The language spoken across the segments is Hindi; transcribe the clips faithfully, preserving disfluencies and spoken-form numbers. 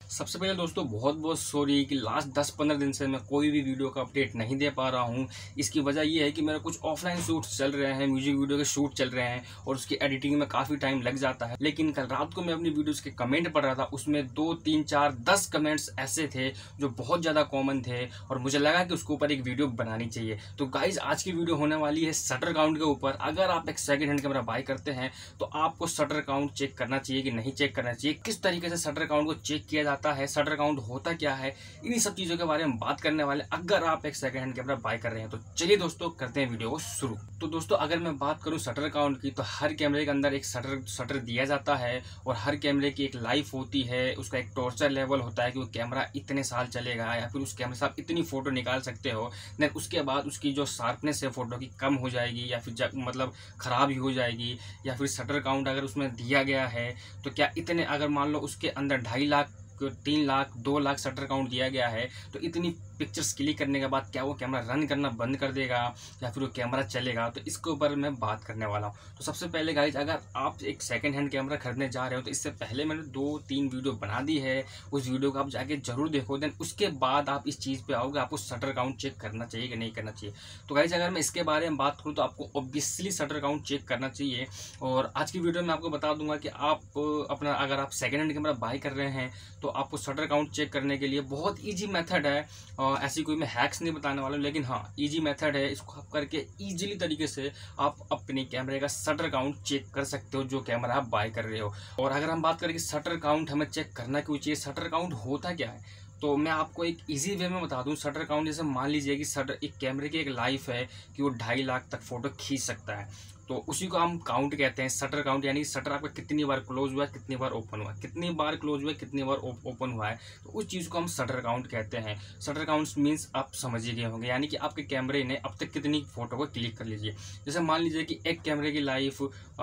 सबसे पहले दोस्तों बहुत बहुत सॉरी कि लास्ट दस पंद्रह दिन से मैं कोई भी वीडियो का अपडेट नहीं दे पा रहा हूँ। इसकी वजह ये है कि मेरा कुछ ऑफलाइन शूट्स चल रहे हैं, म्यूजिक वीडियो के शूट चल रहे हैं और उसकी एडिटिंग में काफ़ी टाइम लग जाता है। लेकिन कल रात को मैं अपनी वीडियोज़ के कमेंट पढ़ रहा था, उसमें दो तीन चार दस कमेंट्स ऐसे थे जो बहुत ज़्यादा कॉमन थे और मुझे लगा कि उसके ऊपर एक वीडियो बनानी चाहिए। तो गाइज आज की वीडियो होने वाली है शटर काउंट के ऊपर। अगर आप एक सेकेंड हैंड कैमरा बाय करते हैं तो आपको शटर काउंट चेक करना चाहिए कि नहीं चेक करना चाहिए, किस तरीके से शटर काउंट को चेक किया जाता है, शटर काउंट होता क्या है, इन्हीं सब चीज़ों के बारे में बात करने वाले अगर आप एक सेकंड हैंड कैमरा बाय कर रहे हैं। तो चलिए दोस्तों करते हैं वीडियो को शुरू। तो दोस्तों अगर मैं बात करूं शटर काउंट की, तो हर कैमरे के अंदर एक शटर शटर दिया जाता है और हर कैमरे की एक लाइफ होती है, उसका एक टॉर्चर लेवल होता है कि वो कैमरा इतने साल चलेगा या फिर उस कैमरे से आप इतनी फ़ोटो निकाल सकते हो। देन उसके बाद उसकी जो शार्पनेस है फ़ोटो की कम हो जाएगी या फिर मतलब ख़राब ही हो जाएगी, या फिर शटर काउंट अगर उसमें दिया गया है तो क्या इतने, अगर मान लो उसके अंदर ढाई लाख तीन लाख दो लाख शटर काउंट दिया गया है तो इतनी पिक्चर्स क्लिक करने के बाद क्या वो कैमरा रन करना बंद कर देगा या फिर वो कैमरा चलेगा, तो इसके ऊपर मैं बात करने वाला हूँ। तो सबसे पहले गाइज अगर आप एक सेकंड हैंड कैमरा खरीदने जा रहे हो तो इससे पहले मैंने दो तीन वीडियो बना दी है, उस वीडियो को आप जाके जरूर देखो। देन उसके बाद आप इस चीज़ पर आओगे आपको शटर काउंट चेक करना चाहिए कि नहीं करना चाहिए। तो गाइज अगर मैं इसके बारे में बात करूँ तो आपको ऑब्वियसली शटर काउंट चेक करना चाहिए। और आज की वीडियो में आपको बता दूंगा कि आप अपना अगर आप सेकेंड हैंड कैमरा बाय कर रहे हैं तो आपको शटर काउंट चेक करने के लिए बहुत ईजी मेथड है। और ऐसी कोई मैं हैक्स नहीं बताने वाला हूँ, लेकिन हाँ ईजी मेथड है। इसको आप करके ईजिली तरीके से आप अपने कैमरे का शटर काउंट चेक कर सकते हो जो कैमरा आप बाय कर रहे हो। और अगर हम बात करें कि शटर काउंट हमें चेक करना क्यों चाहिए, शटर काउंट होता क्या है, तो मैं आपको एक इजी वे में बता दूं। शटर काउंट जैसे मान लीजिए कि शटर एक कैमरे की एक लाइफ है कि वो ढाई लाख तक फोटो खींच सकता है, तो उसी को हम काउंट कहते हैं शटर काउंट। यानी शटर आपका कितनी बार क्लोज हुआ है, कितनी बार ओपन हुआ है, कितनी बार क्लोज हुआ है, कितनी बार ओपन हुआ है, तो उस चीज़ को हम शटर काउंट कहते हैं। शटर काउंट मीन्स आप समझ ही गए होंगे, यानी कि आपके कैमरे ने अब तक कितनी फोटो को क्लिक कर लीजिए। जैसे मान लीजिए कि एक कैमरे की लाइफ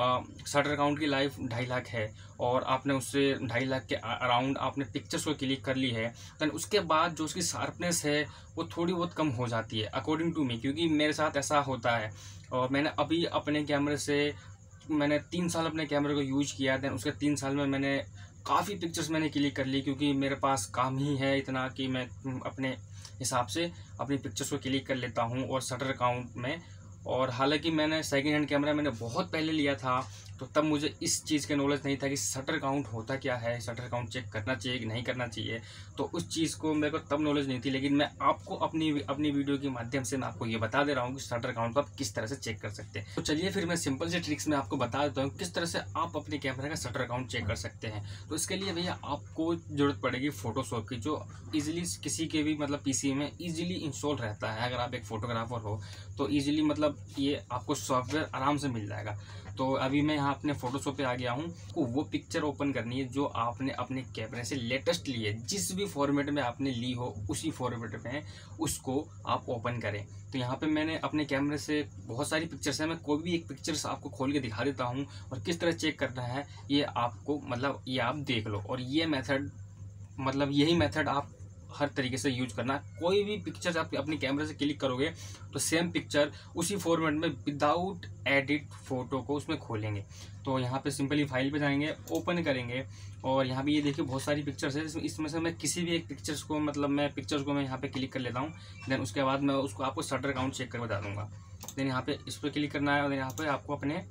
शटर काउंट की लाइफ ढाई लाख है और आपने उससे ढाई लाख के अराउंड आपने पिक्चर्स को क्लिक कर ली है, देन उसके बाद जो उसकी शार्पनेस है वो थोड़ी बहुत कम हो जाती है अकॉर्डिंग टू मी, क्योंकि मेरे साथ ऐसा होता है। और मैंने अभी अपने कैमरे से मैंने तीन साल अपने कैमरे को यूज किया, देन उसके तीन साल में मैंने काफ़ी पिक्चर्स मैंने क्लिक कर ली, क्योंकि मेरे पास काम ही है इतना कि मैं अपने हिसाब से अपनी पिक्चर्स को क्लिक कर लेता हूँ और शटर काउंट में। और हालांकि मैंने सेकेंड हैंड कैमरा मैंने बहुत पहले लिया था तो तब मुझे इस चीज़ का नॉलेज नहीं था कि शटर काउंट होता क्या है, शटर काउंट चेक करना चाहिए कि नहीं करना चाहिए, तो उस चीज़ को मेरे को तब नॉलेज नहीं थी। लेकिन मैं आपको अपनी अपनी वीडियो के माध्यम से मैं आपको ये बता दे रहा हूँ कि शटर काउंट को आप किस तरह से चेक कर सकते हैं। तो चलिए फिर मैं सिंपल से ट्रिक्स में आपको बता देता हूँ किस तरह से आप अपने कैमरे का शटर काउंट चेक कर सकते हैं। तो इसके लिए भैया आपको ज़रूरत पड़ेगी फोटोशॉप की, जो ईजिली किसी के भी मतलब पीसी में ईजिली इंस्टॉल रहता है। अगर आप एक फोटोग्राफर हो तो ईजिली मतलब ये आपको सॉफ्टवेयर आराम से मिल जाएगा। तो अभी मैं यहाँ अपने फोटोशॉप पे आ गया हूँ, को वो पिक्चर ओपन करनी है जो आपने अपने कैमरे से लेटेस्ट ली है, जिस भी फॉर्मेट में आपने ली हो उसी फॉर्मेट में उसको आप ओपन करें। तो यहाँ पे मैंने अपने कैमरे से बहुत सारी पिक्चर्स हैं, मैं कोई भी एक पिक्चर्स आपको खोल के दिखा देता हूँ और किस तरह चेक करना है ये आपको मतलब ये आप देख लो। और ये मेथड मतलब यही मेथड आप हर तरीके से यूज करना। कोई भी पिक्चर आप अपने कैमरे से क्लिक करोगे तो सेम पिक्चर उसी फॉर्मेट में विदाउट एडिट फोटो को उसमें खोलेंगे। तो यहाँ पे सिंपली फाइल पे जाएंगे, ओपन करेंगे और यहाँ पे ये देखिए बहुत सारी पिक्चर्स है, इसमें से मैं किसी भी एक पिक्चर्स को मतलब मैं पिक्चर्स को मैं यहाँ पे क्लिक कर लेता हूँ। देन उसके बाद मैं उसको आपको शटर काउंट चेक कर बता दूँगा। देन यहाँ पे इस पर क्लिक करना है और यहाँ पे आपको अपने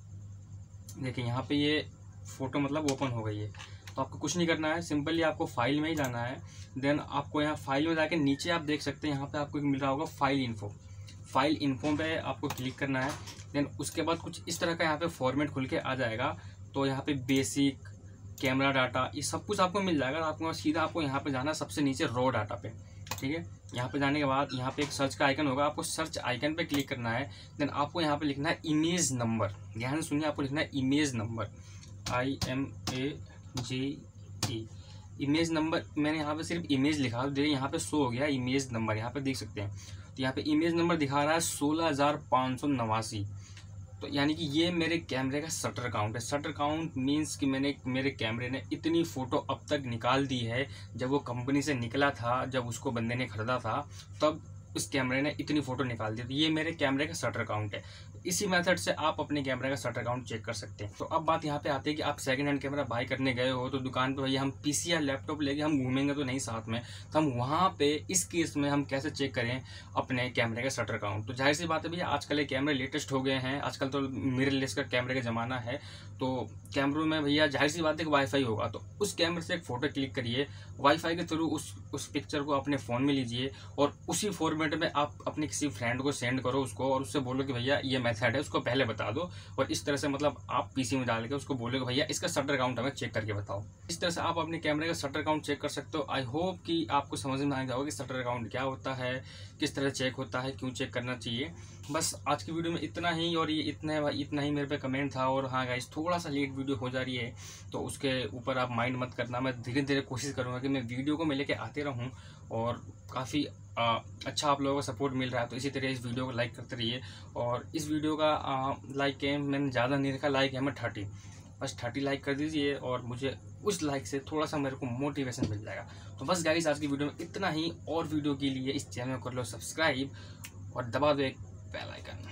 देखिए यहाँ पे ये फ़ोटो मतलब ओपन हो गई है। तो आपको कुछ नहीं करना है, सिंपली आपको फाइल में ही जाना है। देन आपको यहाँ फाइल में जाके नीचे आप देख सकते हैं यहाँ पे आपको एक मिल रहा होगा फाइल इन्फो। फाइल इन्फो पे आपको क्लिक करना है। देन उसके बाद कुछ इस तरह का यहाँ पे फॉर्मेट खुल के आ जाएगा। तो यहाँ पे बेसिक कैमरा डाटा ये सब कुछ आपको मिल जाएगा। आपको सीधा आपको यहाँ पे जाना है सबसे नीचे रॉ डाटा पे, ठीक है। यहाँ पे जाने के बाद यहाँ पे एक सर्च का आइकन होगा, आपको सर्च आइकन पे क्लिक करना है। देन आपको यहाँ पे लिखना है इमेज नंबर। ध्यान से सुनिए, आपको लिखना है image number, I M A G E image number. मैंने यहाँ पे सिर्फ इमेज लिखा, देखिए यहाँ पे शो हो गया इमेज नंबर, यहाँ पे देख सकते हैं। तो यहाँ पे इमेज नंबर दिखा रहा है सोलह हज़ार पाँच सौ नवासी। तो यानी कि ये मेरे कैमरे का शटर काउंट है। शटर काउंट मीन्स कि मैंने मेरे कैमरे ने इतनी फ़ोटो अब तक निकाल दी है। जब वो कंपनी से निकला था, जब उसको बंदे ने ख़रीदा था, तब उस कैमरे ने इतनी फ़ोटो निकाल दी। तो ये मेरे कैमरे का शटर काउंट है। इसी मेथड से आप अपने कैमरे का शटर काउंट चेक कर सकते हैं। तो अब बात यहाँ पे आती है कि आप सेकंड हैंड कैमरा बाय करने गए हो तो दुकान पे भैया हम पीसी या लैपटॉप लेके हम घूमेंगे तो नहीं साथ में, तो हम वहाँ पे इस केस में हम कैसे चेक करें अपने कैमरे का शटर काउंट। तो जाहिर सी बात है भैया, आजकल ये कैमरे लेटेस्ट हो गए हैं, आजकल तो मिररलेस का कैमरे का ज़माना है। तो कैमरों में भैया जाहिर सी बात है कि वाईफाई होगा, तो उस कैमरे से एक फ़ोटो क्लिक करिए, वाईफाई के थ्रू उस उस पिक्चर को अपने फ़ोन में लीजिए और उसी फॉर्मेट में आप अपने किसी फ्रेंड को सेंड करो उसको, और उससे बोलो कि भैया ये मेथड है, उसको पहले बता दो। और इस तरह से मतलब आप पीसी में डाल के उसको बोलो कि भैया इसका शटर काउंट हमें चेक करके बताओ। इस तरह से आप अपने कैमरे का शटर काउंट चेक कर सकते हो। आई होप कि आपको समझ में आ जाओगे कि शटर काउंट क्या होता है, किस तरह चेक होता है, क्यों चेक करना चाहिए। बस आज की वीडियो में इतना ही, और ये इतना है इतना ही मेरे पे कमेंट था। और हाँ गाइस, थोड़ा सा लेट वीडियो हो जा रही है तो उसके ऊपर आप माइंड मत करना। मैं धीरे धीरे कोशिश करूँगा कि मैं वीडियो को मैं लेके आते रहूँ, और काफ़ी अच्छा आप लोगों का सपोर्ट मिल रहा है। तो इसी तरह इस वीडियो को लाइक करते रहिए। और इस वीडियो का आ, लाइक है, मैंने ज़्यादा नहीं रखा, लाइक है मैं थर्टी, बस थर्टी लाइक कर दीजिए और मुझे उस लाइक से थोड़ा सा मेरे को मोटिवेशन मिल जाएगा। तो बस गाइस, आज की वीडियो में इतना ही। और वीडियो के लिए इस चैनल को कर लो सब्सक्राइब और दबा दो एक बेल आइकन।